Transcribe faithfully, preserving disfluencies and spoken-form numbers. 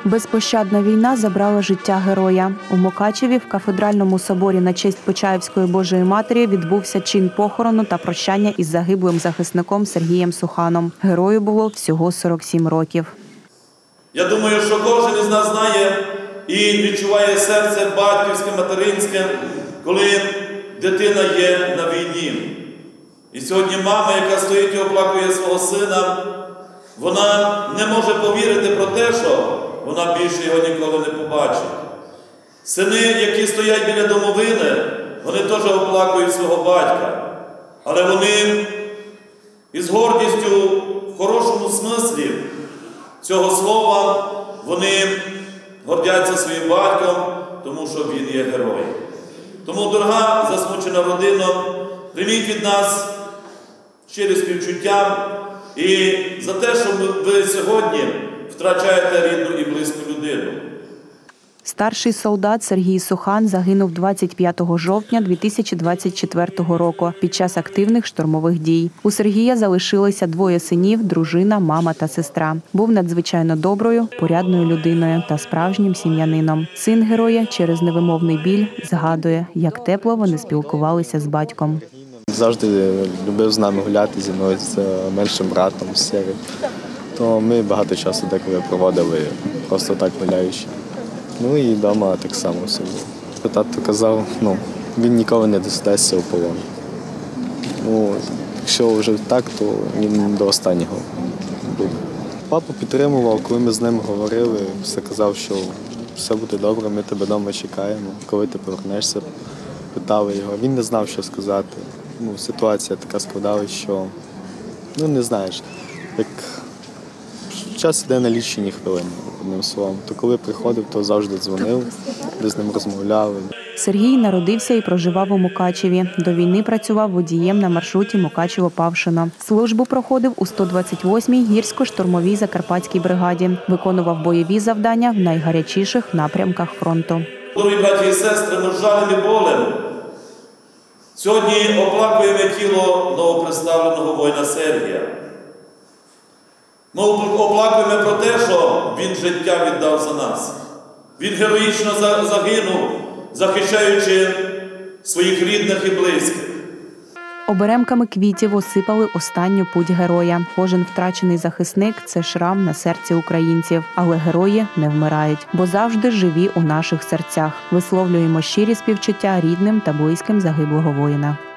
Безпощадна війна забрала життя героя. У Мукачеві в кафедральному соборі на честь Почаївської Божої Матері відбувся чин похорону та прощання із загиблим захисником Сергієм Суханом. Герою було всього сорок сім років. Я думаю, що кожен із нас знає і відчуває серце батьківське, материнське, коли дитина є на війні. І сьогодні мама, яка стоїть і оплакує свого сина, вона не може повірити про те, що вона більше його ніколи не побачить. Сини, які стоять біля домовини, вони теж оплакують свого батька. Але вони із гордістю, в хорошому смислі цього слова, вони гордяться своїм батьком, тому що він є герой. Тому, дорога засмучена родина, прийміть від нас щирі співчуття і за те, що ви сьогодні втрачаєте рідну і близьку людину. Старший солдат Сергій Сухан загинув двадцять п'ятого жовтня дві тисячі двадцять четвертого року під час активних штурмових дій. У Сергія залишилося двоє синів, дружина, мама та сестра. Був надзвичайно доброю, порядною людиною та справжнім сім'янином. Син героя через невимовний біль згадує, як тепло вони спілкувалися з батьком. Завжди любив з нами гуляти, зі мною, з меншим братом, з Сергієм. То ми багато часу деколи проводили, просто так гуляючи. Ну і вдома так само все було. Тато казав, ну, він ніколи не здасться у полон. Ну, якщо вже так, то він до останнього буде. Папа підтримував, коли ми з ним говорили, все казав, що все буде добре, ми тебе вдома чекаємо. Коли ти повернешся, питали його. Він не знав, що сказати. Ну, ситуація така складалась, що, ну, не знаєш, як час йде на лічені хвилини, одним словом. То коли приходив, то завжди дзвонив, де з ним розмовляли. Сергій народився і проживав у Мукачеві. До війни працював водієм на маршруті Мукачево-Павшино. Службу проходив у сто двадцять восьмій гірсько-штурмовій Закарпатській бригаді. Виконував бойові завдання в найгарячіших напрямках фронту. Дорогі браті і сестри, ми з жалем і болем сьогодні оплакуємо тіло новоприставленого воїна Сергія. Ми оплакуємо про те, що він життя віддав за нас. Він героїчно загинув, захищаючи своїх рідних і близьких. Оберемками квітів осипали останню путь героя. Кожен втрачений захисник – це шрам на серці українців. Але герої не вмирають, бо завжди живі у наших серцях. Висловлюємо щирі співчуття рідним та близьким загиблого воїна.